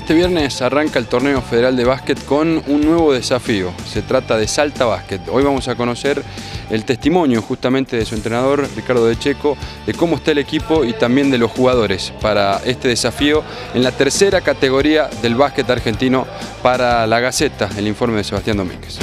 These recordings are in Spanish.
Este viernes arranca el torneo federal de básquet con un nuevo desafío. Se trata de Salta Básquet. Hoy vamos a conocer el testimonio justamente de su entrenador, Ricardo De Checo, de cómo está el equipo y también de los jugadores para este desafío en la tercera categoría del básquet argentino para La Gaceta, el informe de Sebastián Domínguez.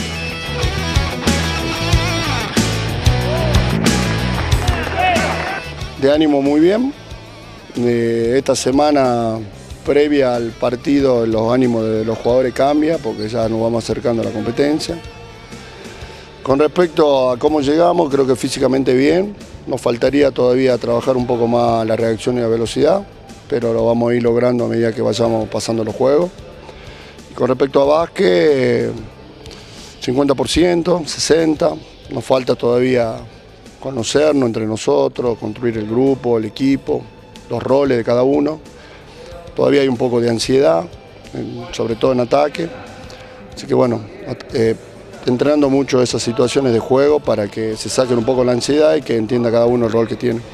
De ánimo muy bien. Esta semana previa al partido los ánimos de los jugadores cambian porque ya nos vamos acercando a la competencia. Con respecto a cómo llegamos, creo que físicamente bien. Nos faltaría todavía trabajar un poco más la reacción y la velocidad, pero lo vamos a ir logrando a medida que vayamos pasando los juegos. Y con respecto a básquet, 50%, 60%. Nos falta todavía conocernos entre nosotros, construir el grupo, el equipo, los roles de cada uno. Todavía hay un poco de ansiedad, sobre todo en ataque. Así que bueno, entrenando mucho esas situaciones de juego para que se saquen un poco la ansiedad y que entienda cada uno el rol que tiene.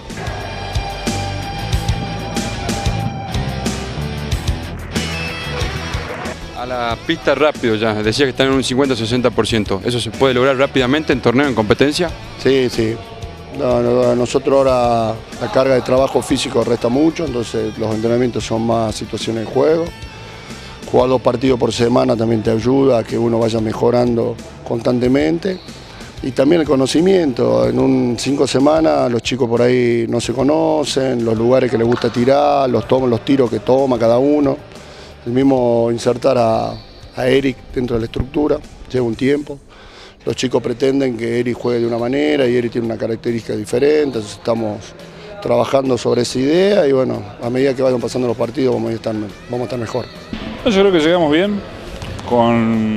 A la pista rápido ya, decía que están en un 50-60%. ¿Eso se puede lograr rápidamente en torneo, en competencia? Sí, sí. A nosotros ahora la carga de trabajo físico resta mucho, entonces los entrenamientos son más situaciones de juego. Jugar 2 partidos por semana también te ayuda a que uno vaya mejorando constantemente. Y también el conocimiento, en 5 semanas los chicos por ahí no se conocen, los lugares que les gusta tirar, los tiros que toma cada uno. El mismo insertar a Eric dentro de la estructura lleva un tiempo. Los chicos pretenden que Eric juegue de una manera y Eric tiene una característica diferente, entonces estamos trabajando sobre esa idea y bueno, a medida que vayan pasando los partidos vamos a estar mejor. Yo creo que llegamos bien con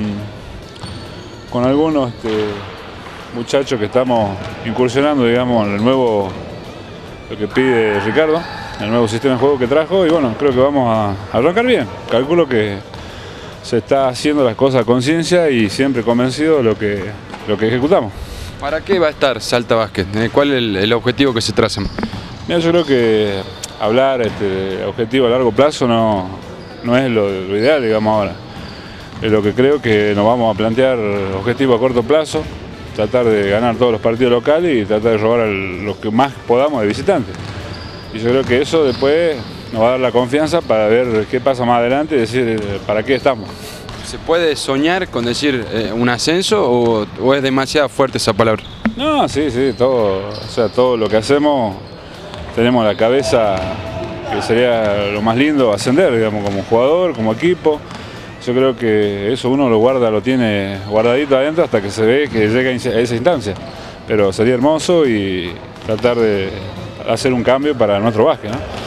algunos muchachos que estamos incursionando, digamos, en el nuevo, lo que pide Ricardo, el nuevo sistema de juego que trajo y bueno, creo que vamos a arrancar bien. Calculo que se está haciendo las cosas a conciencia y siempre convencido de lo que ejecutamos. ¿Para qué va a estar Salta Básquet? ¿Cuál es el objetivo que se trazan? Mira, yo creo que hablar objetivo a largo plazo no es lo ideal, digamos, ahora. Es lo que creo que nos vamos a plantear objetivos a corto plazo, tratar de ganar todos los partidos locales y tratar de robar lo que más podamos de visitantes. Y yo creo que eso después nos va a dar la confianza para ver qué pasa más adelante y decir para qué estamos. ¿Se puede soñar con decir un ascenso o es demasiado fuerte esa palabra? No, sí, todo lo que hacemos tenemos la cabeza que sería lo más lindo ascender, digamos, como jugador, como equipo. Yo creo que eso uno lo tiene guardadito adentro hasta que se ve que llega a esa instancia. Pero sería hermoso y tratar de hacer un cambio para nuestro básquet, ¿no?